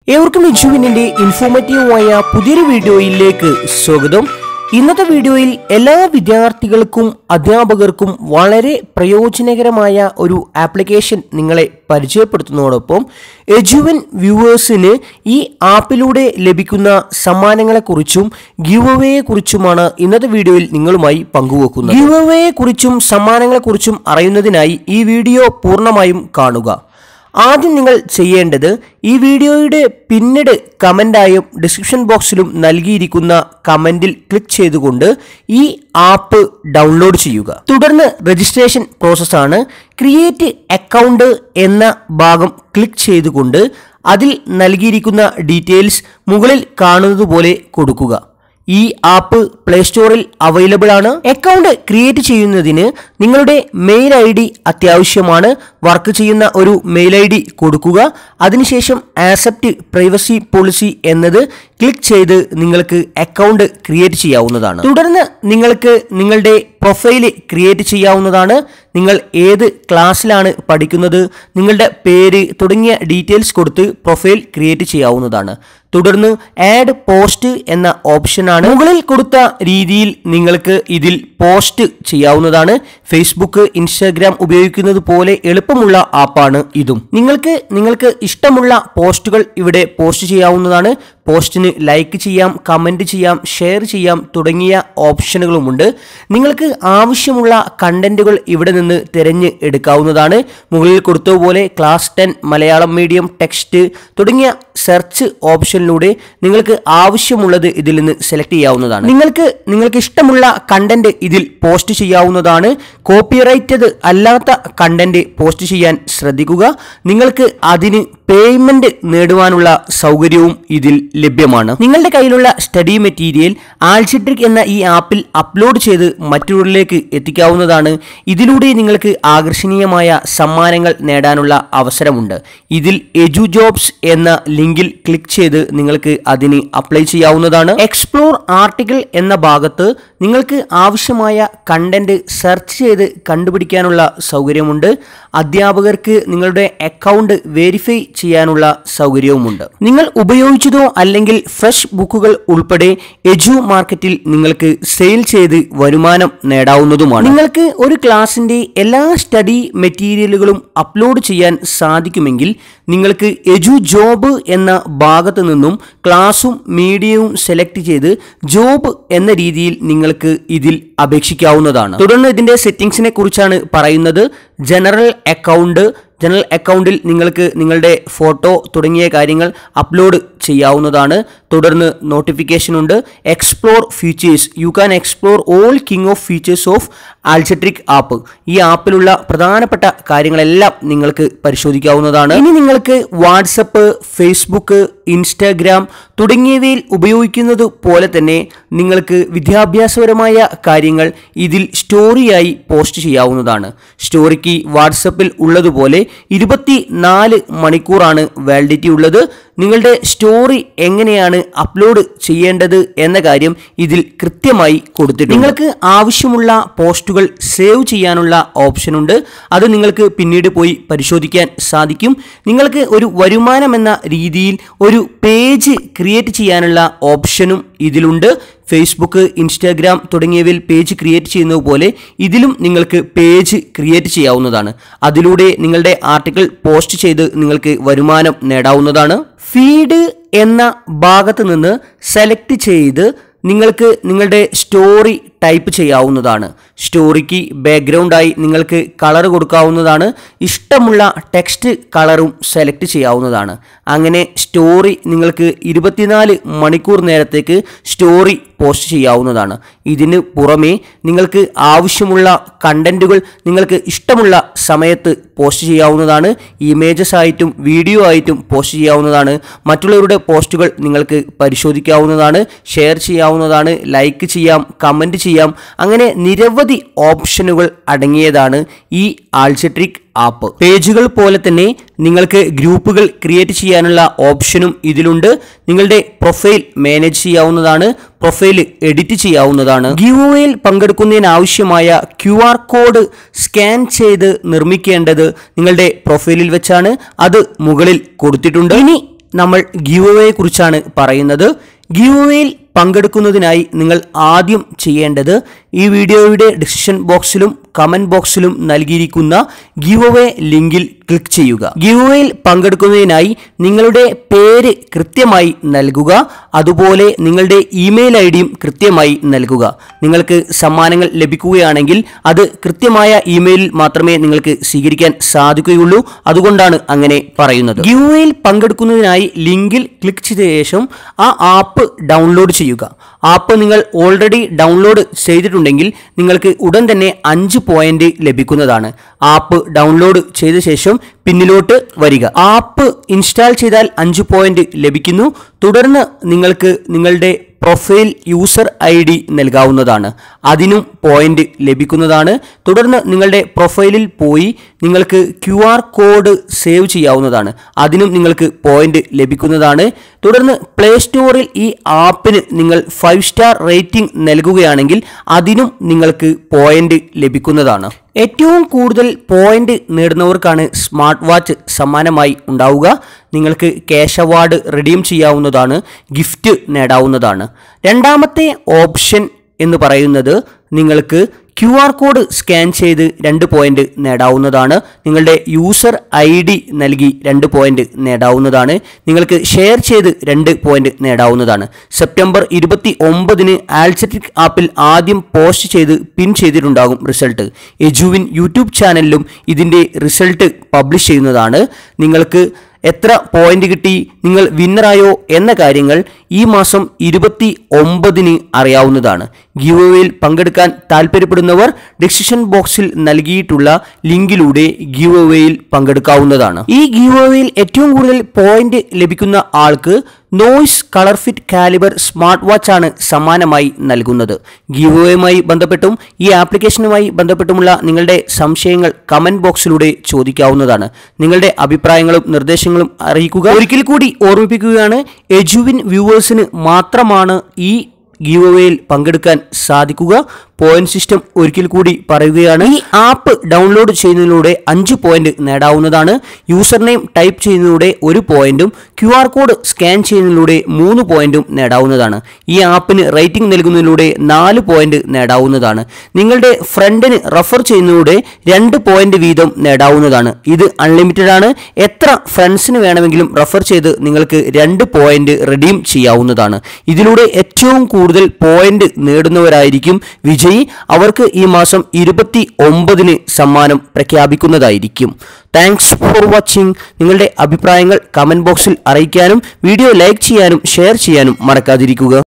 ഏവർക്കും എഡ്യൂവിനിന്റെ ഇൻഫോർമേറ്റീവായ പുതിയൊരു വീഡിയോയിലേക്ക് സ്വാഗതം. ഇന്നത്തെ വീഡിയോയിൽ എല്ലാ വിദ്യാർത്ഥികൾക്കും അധ്യാപകർക്കും വളരെ പ്രയോജനകരമായ ഒരു ആപ്ലിക്കേഷൻ നിങ്ങളെ പരിചയപ്പെടുത്തുന്നതോടൊപ്പം എഡ്യുവിൻ വ്യൂവേഴ്സിന് ഈ ആപ്പിലൂടെ ലഭിക്കുന്ന സമ്മാനങ്ങളെക്കുറിച്ചും ഗിവ് അവേയെക്കുറിച്ചുമാണ് ഇന്നത്തെ വീഡിയോയിൽ നിങ്ങളുമായി പങ്കുവെക്കുന്നത്. ഗിവ് അവേയെക്കുറിച്ചും സമ്മാനങ്ങളെക്കുറിച്ചും അറിയുന്നതിനായി ഈ വീഡിയോ പൂർണ്ണമായും കാണുക. ആദ്യം നിങ്ങൾ ചെയ്യേണ്ടത് ഈ വീഡിയോയുടെ പിന്നീട് കമൻ്റായും ഡിസ്ക്രിപ്ഷൻ ബോക്സിലും നൽകിയിരിക്കുന്ന കമൻറ്റിൽ ക്ലിക്ക് ചെയ്തുകൊണ്ട് ഈ ആപ്പ് ഡൗൺലോഡ് ചെയ്യുക. തുടർന്ന് രജിസ്ട്രേഷൻ പ്രോസസ്സാണ്. ക്രിയേറ്റ് അക്കൗണ്ട് എന്ന ഭാഗം ക്ലിക്ക് ചെയ്തുകൊണ്ട് അതിൽ നൽകിയിരിക്കുന്ന ഡീറ്റെയിൽസ് മുകളിൽ കാണുന്നത് പോലെ കൊടുക്കുക. ഈ ആപ്പ് പ്ലേ സ്റ്റോറിൽ അവൈലബിൾ ആണ്. അക്കൗണ്ട് ക്രിയേറ്റ് ചെയ്യുന്നതിന് നിങ്ങളുടെ മെയിൽ ID അത്യാവശ്യമാണ്. വർക്ക് ചെയ്യുന്ന ഒരു മെയിൽ ID കൊടുക്കുക. അതിനുശേഷം ആക്സെപ്റ്റ് പ്രൈവസി പോളിസി എന്നത് ക്ലിക്ക് ചെയ്ത് നിങ്ങൾക്ക് അക്കൗണ്ട് ക്രിയേറ്റ് ചെയ്യാവുന്നതാണ്. തുടർന്ന് നിങ്ങൾക്ക് നിങ്ങളുടെ പ്രൊഫൈല് ക്രിയേറ്റ് ചെയ്യാവുന്നതാണ്. നിങ്ങൾ ഏത് ക്ലാസ്സിലാണ് പഠിക്കുന്നത്, നിങ്ങളുടെ പേര് തുടങ്ങിയ ഡീറ്റെയിൽസ് കൊടുത്ത് പ്രൊഫൈൽ ക്രിയേറ്റ് ചെയ്യാവുന്നതാണ്. തുടർന്ന് ആഡ് പോസ്റ്റ് എന്ന ഓപ്ഷനാണ്. മുകളിൽ കൊടുത്ത രീതിയിൽ നിങ്ങൾക്ക് ഇതിൽ പോസ്റ്റ് ചെയ്യാവുന്നതാണ്. ഫേസ്ബുക്ക്, ഇൻസ്റ്റാഗ്രാം ഉപയോഗിക്കുന്നത് പോലെ എളുപ്പമുള്ള ആപ്പാണ് ഇതും. നിങ്ങൾക്ക് ഇഷ്ടമുള്ള പോസ്റ്റുകൾ ഇവിടെ പോസ്റ്റ് ചെയ്യാവുന്നതാണ്. പോസ്റ്റിന് ലൈക്ക് ചെയ്യാം, കമൻറ്റ് ചെയ്യാം, ഷെയർ ചെയ്യാം തുടങ്ങിയ ഓപ്ഷനുകളുമുണ്ട്. നിങ്ങൾക്ക് ആവശ്യമുള്ള കണ്ടന്റുകൾ ഇവിടെ നിന്ന് തിരഞ്ഞ് എടുക്കാവുന്നതാണ്. മുകളിൽ കൊടുത്തതുപോലെ ക്ലാസ് 10 മലയാളം മീഡിയം ടെക്സ്റ്റ് തുടങ്ങിയ സെർച്ച് ഓപ്ഷനിലൂടെ നിങ്ങൾക്ക് ആവശ്യമുള്ളത് ഇതിൽ നിന്ന് സെലക്ട് ചെയ്യാവുന്നതാണ്. നിങ്ങൾക്ക് ഇഷ്ടമുള്ള കണ്ടന്റ് ഇതിൽ പോസ്റ്റ് ചെയ്യാവുന്നതാണ്. കോപ്പിറൈറ്റഡ് അല്ലാത്ത കണ്ടന്റ് പോസ്റ്റ് ചെയ്യാൻ ശ്രദ്ധിക്കുക. നിങ്ങൾക്ക് അതിന് പേയ്മെന്റ് നേടുവാനുള്ള സൗകര്യവും ഇതിൽ ലഭ്യമാണ്. നിങ്ങളുടെ കയ്യിലുള്ള സ്റ്റഡി മെറ്റീരിയൽ ആൽജിബ്രിക് എന്ന ഈ ആപ്പിൽ അപ്ലോഡ് ചെയ്ത് മറ്റുള്ളവരിലേക്ക് എത്തിക്കാവുന്നതാണ്. ഇതിലൂടെ നിങ്ങൾക്ക് ആകർഷണീയമായ സമ്മാനങ്ങൾ നേടാനുള്ള അവസരമുണ്ട്. ഇതിൽ എജു ജോബ്സ് എന്ന ലിങ്കിൽ ക്ലിക്ക് ചെയ്ത് നിങ്ങൾക്ക് അതിന് അപ്ലൈ ചെയ്യാവുന്നതാണ്. എക്സ്പ്ലോർ ആർട്ടിക്കിൾ എന്ന ഭാഗത്ത് നിങ്ങൾക്ക് ആവശ്യമായ കണ്ടന്റ് സെർച്ച് ചെയ്ത് കണ്ടുപിടിക്കാനുള്ള സൗകര്യമുണ്ട്. അധ്യാപകർക്ക് നിങ്ങളുടെ അക്കൗണ്ട് വെരിഫൈ ചെയ്യാനുള്ള സൗകര്യവുമുണ്ട്. നിങ്ങൾ ഉപയോഗിച്ചതോ അല്ലെങ്കിൽ ഫ്രഷ് ബുക്കുകൾ ഉൾപ്പെടെ എജു മാർക്കറ്റിൽ നിങ്ങൾക്ക് സെയിൽ ചെയ്ത് വരുമാനം നേടാവുന്നതുമാണ്. നിങ്ങൾക്ക് ഒരു ക്ലാസിന്റെ എല്ലാ സ്റ്റഡി മെറ്റീരിയലുകളും അപ്ലോഡ് ചെയ്യാൻ സാധിക്കുമെങ്കിൽ നിങ്ങൾക്ക് എജു ജോബ് എന്ന ഭാഗത്ത് നിന്നും ക്ലാസും മീഡിയവും സെലക്ട് ചെയ്ത് ജോബ് എന്ന രീതിയിൽ നിങ്ങൾക്ക് ഇതിൽ അപേക്ഷിക്കാവുന്നതാണ്. തുടർന്ന് ഇതിന്റെ സെറ്റിംഗ്സിനെ കുറിച്ചാണ് പറയുന്നത്. ജനറൽ അക്കൗണ്ടിൽ നിങ്ങൾക്ക് നിങ്ങളുടെ ഫോട്ടോ തുടങ്ങിയ കാര്യങ്ങൾ അപ്ലോഡ് ചെയ്യാവുന്നതാണ്. തുടർന്ന് നോട്ടിഫിക്കേഷൻ ഉണ്ട്. Explore features, you can explore all kind of features of algebraic app. ഈ ആപ്പിലുള്ള പ്രധാനപ്പെട്ട കാര്യങ്ങളെല്ലാം നിങ്ങൾക്ക് പരിശോധിക്കാവുന്നതാണ്. ഇനി നിങ്ങൾക്ക് വാട്സപ്പ്, ഫേസ്ബുക്ക്, ഇൻസ്റ്റാഗ്രാം തുടങ്ങിയവയിൽ ഉപയോഗിക്കുന്നത് പോലെ തന്നെ നിങ്ങൾക്ക് വിദ്യാഭ്യാസപരമായ കാര്യങ്ങൾ ഇതിൽ സ്റ്റോറിയായി പോസ്റ്റ് ചെയ്യാവുന്നതാണ്. സ്റ്റോറിക്ക് വാട്സപ്പിൽ ഉള്ളതുപോലെ 24 മണിക്കൂറാണ് വാലിഡിറ്റി ഉള്ളത്. നിങ്ങളുടെ സ്റ്റോറി എങ്ങനെയാണ് അപ്ലോഡ് ചെയ്യേണ്ടത് എന്ന കാര്യം ഇതിൽ കൃത്യമായി കൊടുത്തിട്ടുണ്ട്. നിങ്ങൾക്ക് ആവശ്യമുള്ള പോസ്റ്റുകൾ സേവ് ചെയ്യാനുള്ള ഓപ്ഷനുണ്ട്. അത് നിങ്ങൾക്ക് പിന്നീട് പോയി പരിശോധിക്കാൻ സാധിക്കും. നിങ്ങൾക്ക് ഒരു വരുമാനം എന്ന രീതിയിൽ ഒരു പേജ് ക്രിയേറ്റ് ചെയ്യാനുള്ള ഓപ്ഷനും ഇതിലുണ്ട്. ഫേസ്ബുക്ക്, ഇൻസ്റ്റാഗ്രാം തുടങ്ങിയവയിൽ പേജ് ക്രിയേറ്റ് ചെയ്യുന്നത് പോലെ ഇതിലും നിങ്ങൾക്ക് പേജ് ക്രിയേറ്റ് ചെയ്യാവുന്നതാണ്. അതിലൂടെ നിങ്ങളുടെ ആർട്ടിക്കിൾ പോസ്റ്റ് ചെയ്ത് നിങ്ങൾക്ക് വരുമാനം നേടാവുന്നതാണ്. ഫീഡ് എന്ന ഭാഗത്ത് നിന്ന് സെലക്ട് ചെയ്ത് നിങ്ങൾക്ക് നിങ്ങളുടെ സ്റ്റോറി ടൈപ്പ് ചെയ്യാവുന്നതാണ്. സ്റ്റോറിക്ക് ബാക്ക്ഗ്രൗണ്ടായി നിങ്ങൾക്ക് കളർ കൊടുക്കാവുന്നതാണ്. ഇഷ്ടമുള്ള ടെക്സ്റ്റ് കളറും സെലക്ട് ചെയ്യാവുന്നതാണ്. അങ്ങനെ സ്റ്റോറി നിങ്ങൾക്ക് 24 മണിക്കൂർ നേരത്തേക്ക് സ്റ്റോറി പോസ്റ്റ് ചെയ്യാവുന്നതാണ്. ഇതിന് പുറമേ നിങ്ങൾക്ക് ആവശ്യമുള്ള കണ്ടന്റുകൾ നിങ്ങൾക്ക് ഇഷ്ടമുള്ള സമയത്ത് പോസ്റ്റ് ചെയ്യാവുന്നതാണ്. ഇമേജസ് ആയിട്ടും വീഡിയോ ആയിട്ടും പോസ്റ്റ് ചെയ്യാവുന്നതാണ്. മറ്റുള്ളവരുടെ പോസ്റ്റുകൾ നിങ്ങൾക്ക് പരിശോധിക്കാവുന്നതാണ്, ഷെയർ ചെയ്യാവുന്നതാണ്, ലൈക്ക് ചെയ്യാം, കമൻറ്റ് ചെയ്യാം. അങ്ങനെ നിരവധി ഓപ്ഷനുകൾ അടങ്ങിയതാണ് ഈ ആൽജിബ്രിക് ആപ്പ്. പേജുകൾ പോലെ തന്നെ നിങ്ങൾക്ക് ഗ്രൂപ്പുകൾ ക്രിയേറ്റ് ചെയ്യാനുള്ള ഓപ്ഷനും ഇതിലുണ്ട്. നിങ്ങളുടെ പ്രൊഫൈൽ മാനേജ് ചെയ്യാവുന്നതാണ്, പ്രൊഫൈൽ എഡിറ്റ് ചെയ്യാവുന്നതാണ്. ഗിവ് അവേയിൽ പങ്കെടുക്കുന്നതിന് ആവശ്യമായ QR കോഡ് സ്കാൻ ചെയ്ത് നിർമ്മിക്കേണ്ടത് നിങ്ങളുടെ പ്രൊഫൈലിൽ വെച്ചാണ്. അത് മുകളിൽ കൊടുത്തിട്ടുണ്ട്. ഇനി നമ്മൾ ഗിവ് അവേ കുറിച്ചാണ് പറയുന്നത്. ഗിവ് അവേയിൽ പങ്കെടുക്കുന്നതിനായി നിങ്ങൾ ആദ്യം ചെയ്യേണ്ടത് ഈ വീഡിയോയുടെ ഡിസ്ക്രിപ്ഷൻ ബോക്സിലും കമന്റ് ബോക്സിലും നൽകിയിരിക്കുന്ന ഗിവ് അവേ ലിങ്കിൽ ക്ലിക്ക് ചെയ്യുക. ഗിവ് അവേയിൽ പങ്കെടുക്കുന്നതിനായി നിങ്ങളുടെ പേര് കൃത്യമായി നൽകുക. അതുപോലെ നിങ്ങളുടെ ഇമെയിൽ ഐഡിയും കൃത്യമായി നൽകുക. നിങ്ങൾക്ക് സമ്മാനങ്ങൾ ലഭിക്കുകയാണെങ്കിൽ അത് കൃത്യമായ ഇമെയിലിൽ മാത്രമേ നിങ്ങൾക്ക് സ്വീകരിക്കാൻ സാധിക്കുകയുള്ളൂ. അതുകൊണ്ടാണ് അങ്ങനെ പറയുന്നത്. ഗിവ് അവേയിൽ പങ്കെടുക്കുന്നതിനായി ലിങ്കിൽ ക്ലിക്ക് ചെയ്ത ശേഷം ആ ആപ്പ് ഡൗൺലോഡ് ചെയ്യുക. ആപ്പ് നിങ്ങൾ ഓൾറെഡി ഡൗൺലോഡ് ചെയ്തിട്ടുണ്ടെങ്കിൽ നിങ്ങൾക്ക് ഉടൻ തന്നെ 5 പോയിന്റ് ലഭിക്കുന്നതാണ്. ആപ്പ് ഡൗൺലോഡ് ചെയ്ത ശേഷം പിന്നിലോട്ട് വരിക. ആപ്പ് ഇൻസ്റ്റാൾ ചെയ്താൽ 5 പോയിന്റ് ലഭിക്കുന്നു. തുടർന്ന് നിങ്ങൾക്ക് നിങ്ങളുടെ പ്രൊഫൈൽ യൂസർ ID നൽകാവുന്നതാണ്. അതിനും പോയിന്റ് ലഭിക്കുന്നതാണ്. തുടർന്ന് നിങ്ങളുടെ പ്രൊഫൈലിൽ പോയി നിങ്ങൾക്ക് QR കോഡ് സേവ് ചെയ്യാവുന്നതാണ്. അതിനും നിങ്ങൾക്ക് പോയിന്റ് ലഭിക്കുന്നതാണ്. തുടർന്ന് പ്ലേ സ്റ്റോറിൽ ഈ ആപ്പിന് നിങ്ങൾ 5 സ്റ്റാർ റേറ്റിംഗ് നൽകുകയാണെങ്കിൽ അതിനും നിങ്ങൾക്ക് പോയിന്റ് ലഭിക്കുന്നതാണ്. ഏറ്റവും കൂടുതൽ പോയിന്റ് നേടുന്നവർക്കാണ് സ്മാർട്ട് വാച്ച് സമ്മാനമായി ഉണ്ടാവുക. നിങ്ങൾക്ക് ക്യാഷ് അവാർഡ് റിഡീം ചെയ്യാവുന്നതാണ്. ഗിഫ്റ്റ് നേടാവുന്നതാണ്. രണ്ടാമത്തെ ഓപ്ഷൻ എന്ന് പറയുന്നത് നിങ്ങൾക്ക് QR കോഡ് സ്കാൻ ചെയ്ത് 2 പോയിന്റ് നേടാവുന്നതാണ്. നിങ്ങളുടെ യൂസർ ID നൽകി 2 പോയിന്റ് നേടാവുന്നതാണ്. നിങ്ങൾക്ക് ഷെയർ ചെയ്ത് 2 പോയിന്റ് നേടാവുന്നതാണ്. സെപ്റ്റംബർ 29 ആൽസെറ്റിക് ആപ്പിൽ ആദ്യം പോസ്റ്റ് ചെയ്ത് പിൻ ചെയ്തിട്ടുണ്ടാകും റിസൾട്ട്. എജുവിൻ യൂട്യൂബ് ചാനലിലും ഇതിൻ്റെ റിസൾട്ട് പബ്ലിഷ് ചെയ്യുന്നതാണ്. നിങ്ങൾക്ക് എത്ര പോയിന്റ് കിട്ടി, നിങ്ങൾ വിന്നറായോ എന്ന കാര്യങ്ങൾ ഈ മാസം 29 അറിയാവുന്നതാണ്. ഗിവ് അവേയിൽ പങ്കെടുക്കാൻ താല്പര്യപ്പെടുന്നവർ ഡിസ്ക്രിപ്ഷൻ ബോക്സിൽ നൽകിയിട്ടുള്ള ലിങ്കിലൂടെ ഗിവ് അവേയിൽ പങ്കെടുക്കാവുന്നതാണ്. ഈ ഗിവ് അവേയിൽ ഏറ്റവും കൂടുതൽ പോയിന്റ് ലഭിക്കുന്ന ആൾക്ക് Noise ColorFit Caliber smart watch ആണ് സമ്മാനമായി നൽകുന്നത്. ഗിവ് അവേയുമായി ബന്ധപ്പെട്ടും ഈ ആപ്ലിക്കേഷനുമായി ബന്ധപ്പെട്ടുമുള്ള നിങ്ങളുടെ സംശയങ്ങൾ കമന്റ് ബോക്സിലൂടെ ചോദിക്കാവുന്നതാണ്. നിങ്ങളുടെ അഭിപ്രായങ്ങളും നിർദ്ദേശങ്ങളും അറിയിക്കുക. ഒരിക്കൽ കൂടി ഓർമ്മിപ്പിക്കുകയാണ്, എജുവിൻ വ്യൂവേഴ്സിന് മാത്രമാണ് ഈ ഗിവ് അവേയിൽ പങ്കെടുക്കാൻ സാധിക്കുക. പോയിന്റ് സിസ്റ്റം ഒരിക്കൽ കൂടി പറയുകയാണ്. ഈ ആപ്പ് ഡൗൺലോഡ് ചെയ്യുന്നതിലൂടെ 5 പോയിന്റ് നേടാവുന്നതാണ്. യൂസർ നെയിം ടൈപ്പ് ചെയ്യുന്നതിലൂടെ 1 പോയിന്റും QR കോഡ് സ്കാൻ ചെയ്യുന്നതിലൂടെ 3 പോയിന്റും നേടാവുന്നതാണ്. ഈ ആപ്പിന് റേറ്റിംഗ് നൽകുന്നതിലൂടെ 4 പോയിന്റ് നേടാവുന്നതാണ്. നിങ്ങളുടെ ഫ്രണ്ടിന് റെഫർ ചെയ്യുന്നതിലൂടെ 2 പോയിന്റ് വീതം നേടാവുന്നതാണ്. ഇത് അൺലിമിറ്റഡ് ആണ്. എത്ര ഫ്രണ്ട്സിന് വേണമെങ്കിലും റെഫർ ചെയ്ത് നിങ്ങൾക്ക് 2 പോയിന്റ് റിഡീം ചെയ്യാവുന്നതാണ്. ഇതിലൂടെ ഏറ്റവും കൂടുതൽ പോയിന്റ് നേടുന്നവരായിരിക്കും വിജയി. അവർക്ക് ഈ മാസം 29 സമ്മാനം പ്രഖ്യാപിക്കുന്നതായിരിക്കും. Thanks for watching. നിങ്ങളുടെ അഭിപ്രായങ്ങൾ കമന്റ് ബോക്സിൽ അറിയിക്കാനും വീഡിയോ ലൈക്ക് ചെയ്യാനും ഷെയർ ചെയ്യാനും മറക്കാതിരിക്കുക.